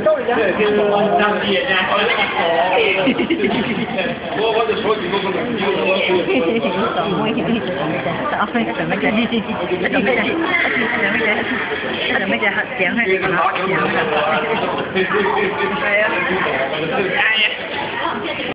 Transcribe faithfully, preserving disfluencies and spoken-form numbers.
当地人家好像我我就说几个不能丢我。 什么叫？什么叫？什么叫？什么叫？讲还是讲？哎呀，哎呀。